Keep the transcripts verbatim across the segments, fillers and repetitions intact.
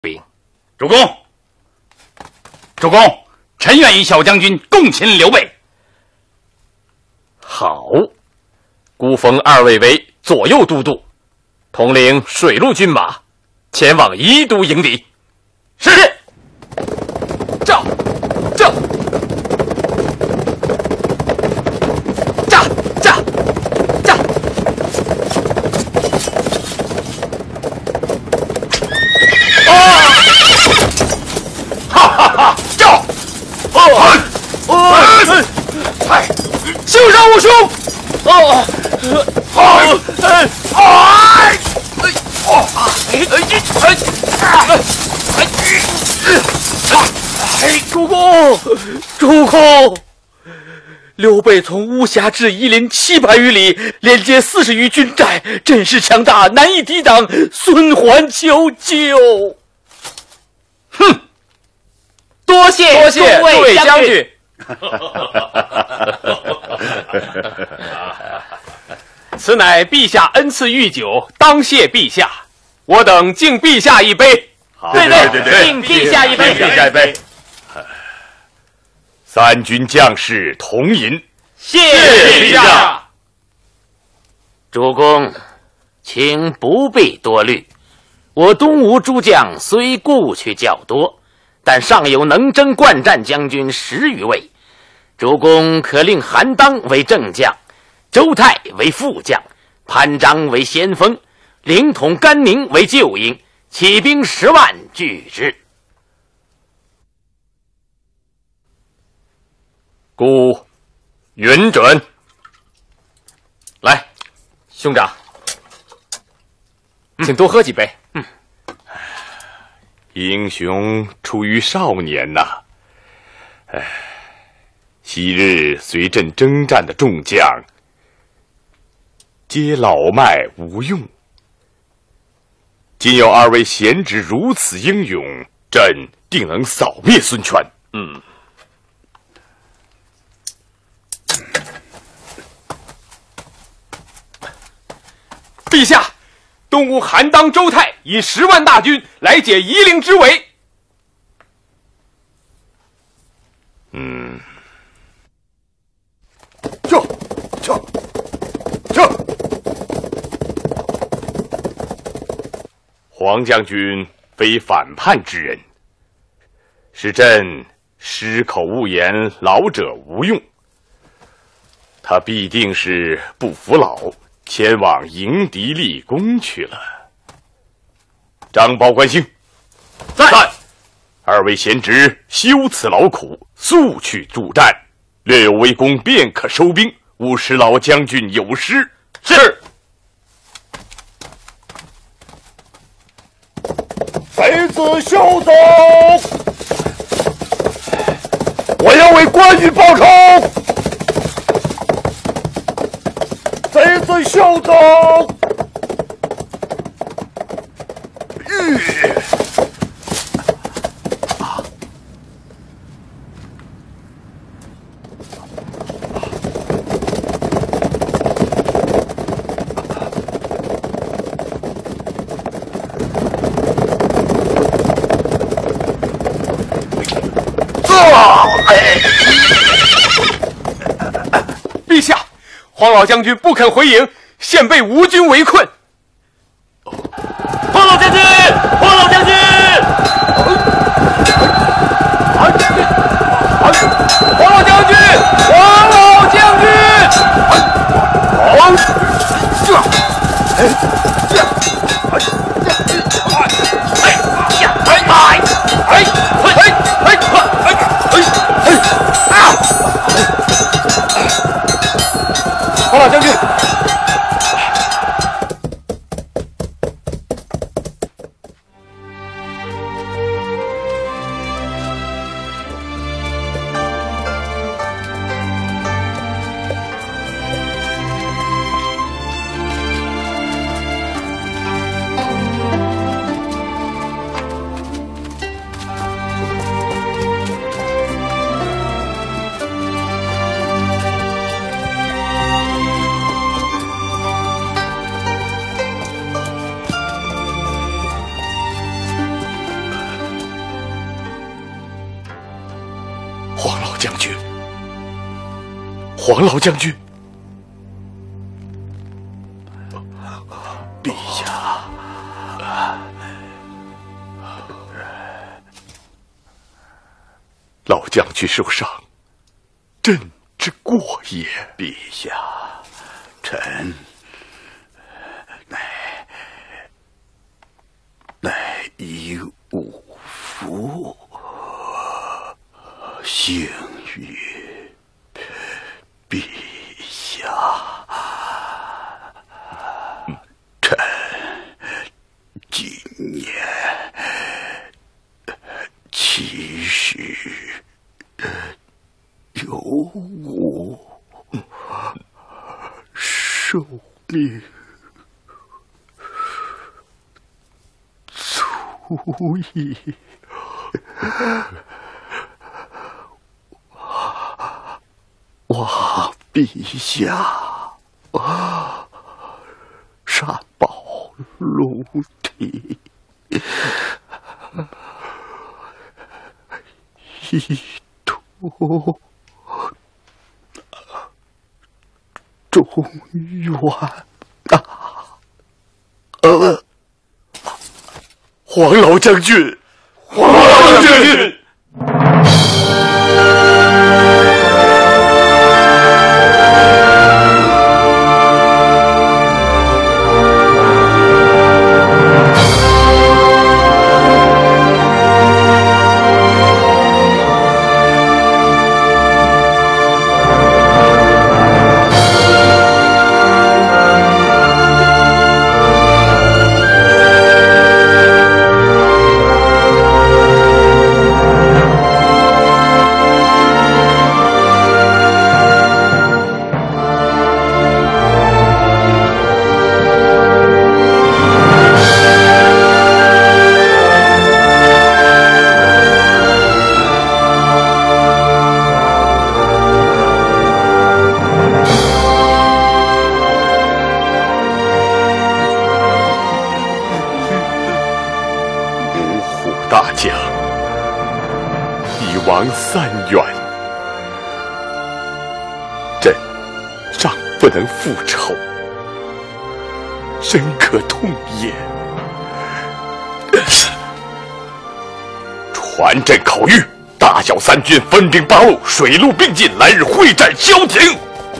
兵。 主公，主公，臣愿与小将军共擒刘备。 好，孤封二位为左右都督，统领水陆军马，前往宜都迎敌。 是。 驾，驾，驾，驾，驾！ 啊！哈哈哈！驾！哦！哦！哎！ 休杀我兄！ 哦！好！哎！哎！哦！哎！哎！ 哎！主公，主公！刘备从巫峡至夷陵七百余里，连接四十余军寨，阵势强大，难以抵挡，孙桓求救！ 哼！ 多谢多谢诸位将军。此乃陛下恩赐御酒，当谢陛下。我等敬陛下一杯。 对对对对，敬陛下一杯， 敬陛下一杯。三军将士同饮。 谢陛下。主公，请不必多虑。我东吴诸将虽故去较多，但尚有能征惯战将军十余位。主公可令韩当为正将，周泰为副将，潘璋为先锋，领统甘宁为救营，起兵十万拒之。 故允准。来，兄长，请多喝几杯。 嗯，英雄出于少年呐、啊，哎，昔日随朕征战的众将，皆老迈无用。今有二位贤侄如此英勇，朕定能扫灭孙权。嗯。 陛下，东吴韩当、周泰以十万大军来解夷陵之围。 嗯，撤，撤，撤！黄将军非反叛之人，是朕失口误言，老者无用。他必定是不服老，前往迎敌立功去了。张宝关兴， 在。 二位贤侄休此劳苦，速去助战，略有微功便可收兵，勿使老将军有失。 是。 贼子休走！我要为关羽报仇！贼子休走！ 吁！ 陛下，黄老将军不肯回营，现被吴军围困。 黄老将军，黄老将军， 黄老将军，黄老将军， 黄这，哎这，哎这，哎呀，哎哎哎哎哎哎哎啊！ 黄老将军， 将军，黄老将军， 陛下， 老将军受伤，朕之过也。 陛下，臣乃乃以吾父幸于陛下，臣今年七十有五，寿命足矣。望陛下善保龙体，以图中原啊！呃， 黄老将军，黄老将军。王三远，朕尚不能复仇，深可痛也。传朕口谕：大小三军分兵八路，水陆并进，来日会战萧亭。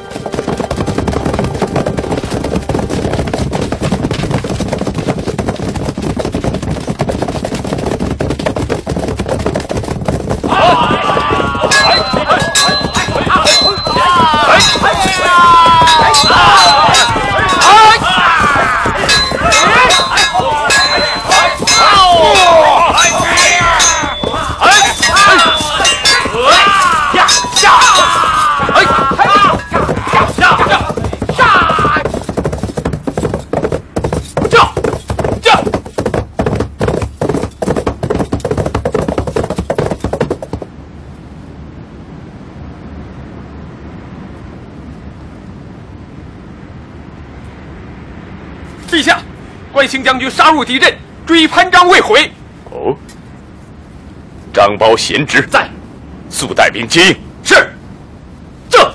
陛下，关兴将军杀入敌阵，追潘璋未悔。 哦，张苞贤侄在，速带兵接应。是。这。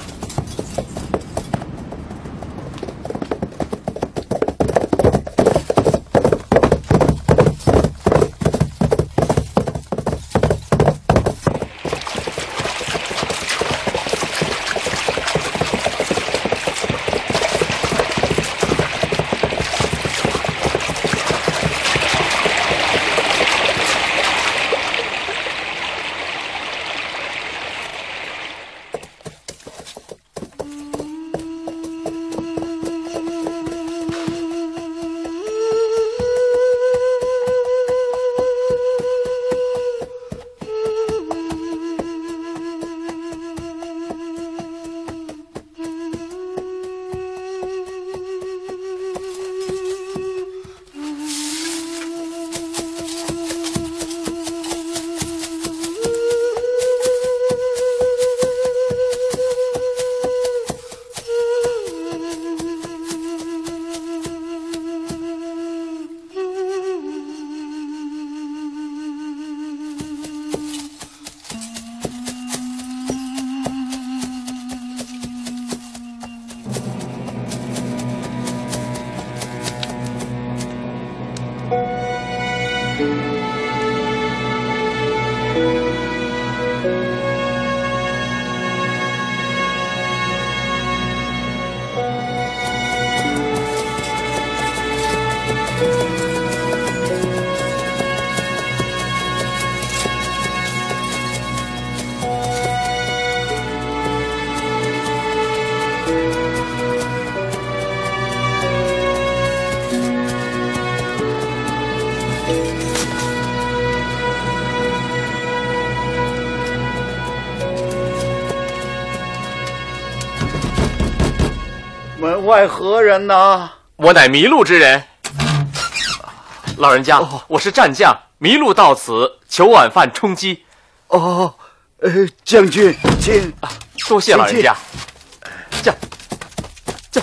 外何人呢？ 我乃迷路之人。老人家， 哦、 我是战将，迷路到此，求晚饭充饥。 哦，呃，将军，请， 啊、多谢老人家。驾，驾。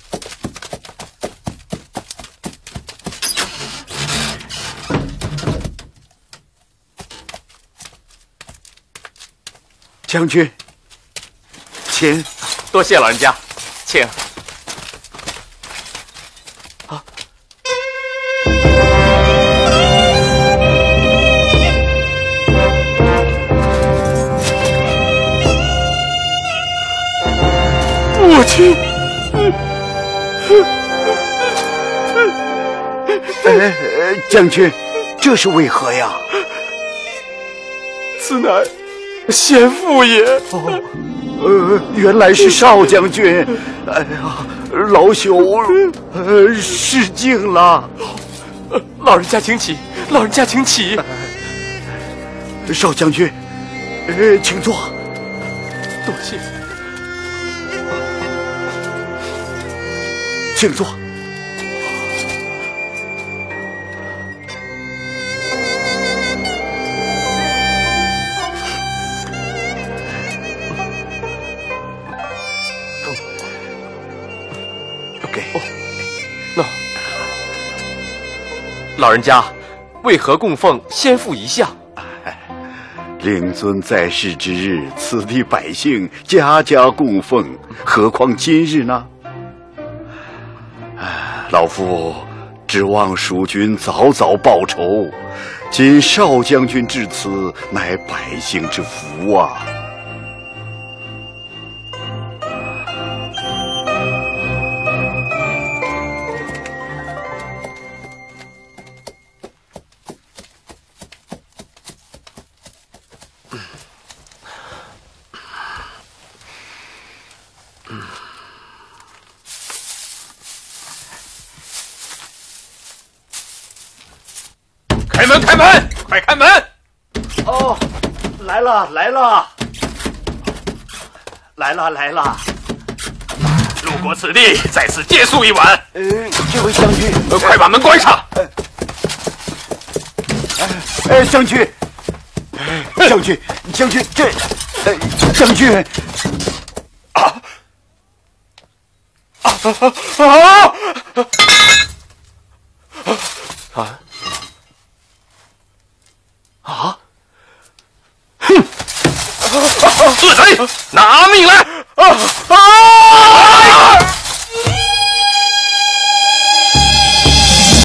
将军，请。 多谢老人家，请。啊！ 母亲，呃，将军，这是为何呀？ 此乃先父也。 哦。呃，原来是少将军，哎呀，老朽呃失敬了。 呃，老人家请起，老人家请起。 呃、少将军，呃，请坐。 多谢， 请坐。 老人家，为何供奉先父一像？ 令尊在世之日，此地百姓家家供奉，何况今日呢？老夫指望蜀君早早报仇，今少将军至此，乃百姓之福啊！ 开门！开门！快开门！ 哦，来了来了，来了来了！ 路过此地，在此借宿一晚。 呃，这位将军， 呃，快把门关上！ 哎、呃，将军，将军，将军，这，呃，将军， 啊啊啊啊！啊！啊！哼！恶贼，拿命来！啊啊！